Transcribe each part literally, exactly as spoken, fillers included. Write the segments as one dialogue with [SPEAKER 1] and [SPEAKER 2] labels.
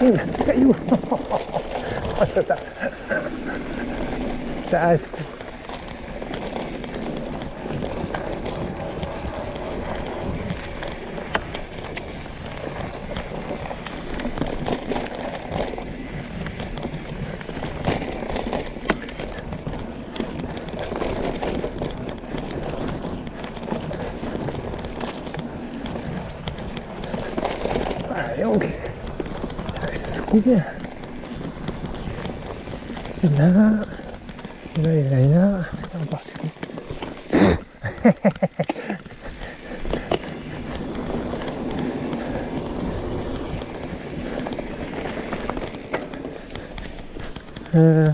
[SPEAKER 1] racine, caillou. Oh, ça tape. Ça reste. Allez, donc, allez, ça se coupe bien. Et là, et là, et là, et là, c'est reparti. euh,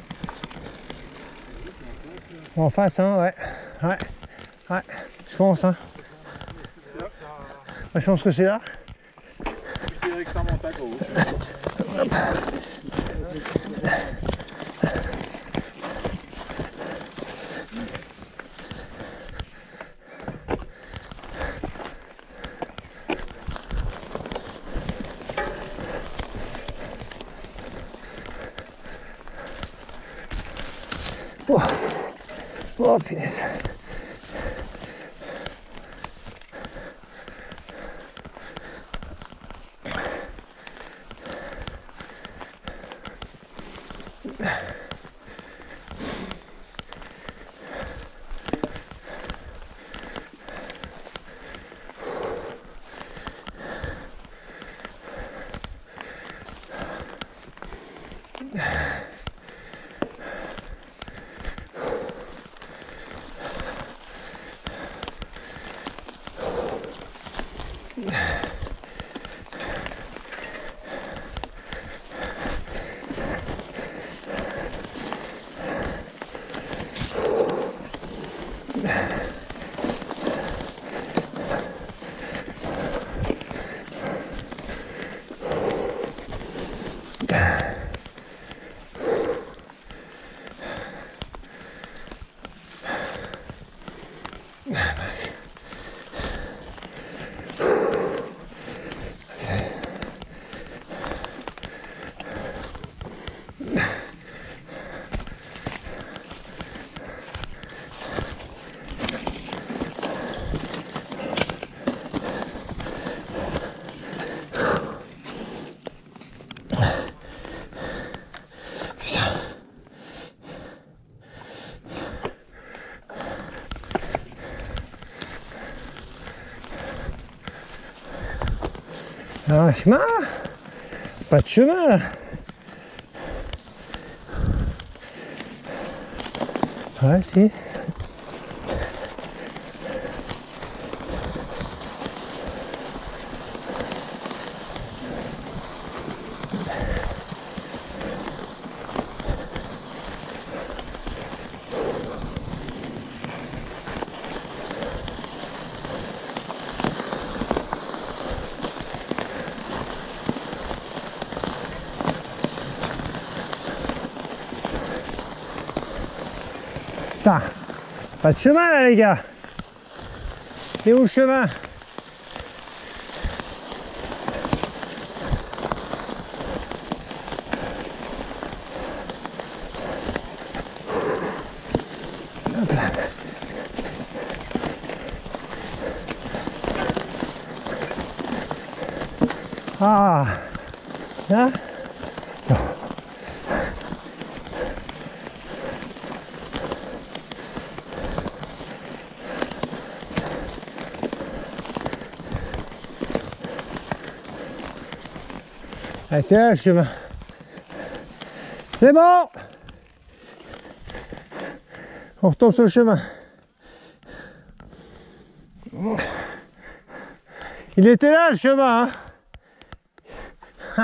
[SPEAKER 1] en face, hein, ouais, ouais, ouais, je pense, hein. Je pense que c'est là.
[SPEAKER 2] Je dirais que ça monte à gauche.
[SPEAKER 1] Oh, oh punaise. Un chemin? Pas de chemin là. Ouais, si. Putain, pas de chemin là les gars. C'est où le chemin? Hop là. Ah, là. Non. Allez, tiens, le chemin. C'est bon. On retourne sur le chemin. Il était là le chemin, hein. Ah.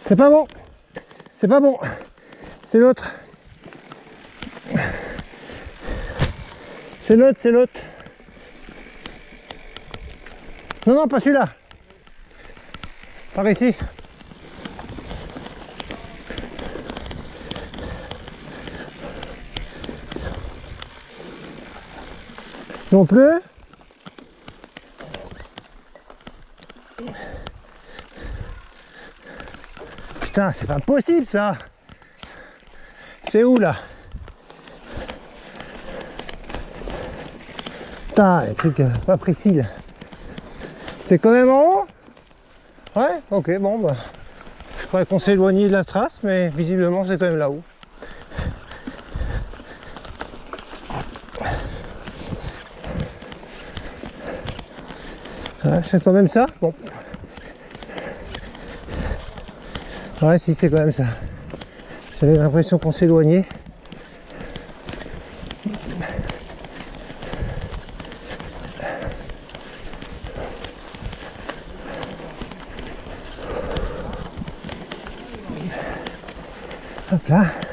[SPEAKER 1] C'est pas bon. C'est pas bon. C'est l'autre. C'est l'autre, c'est l'autre. Non, non, pas celui-là. Par ici. Non plus. Putain, c'est pas possible ça. C'est où là? Putain, les trucs euh, pas précis là. C'est quand même en haut? Ouais, ok, bon bah. Je croyais qu'on s'éloignait de la trace, mais visiblement c'est quand même là-haut. Ouais, c'est quand même ça? Bon. Ouais, si, c'est quand même ça. J'avais l'impression qu'on s'éloignait. Hop là.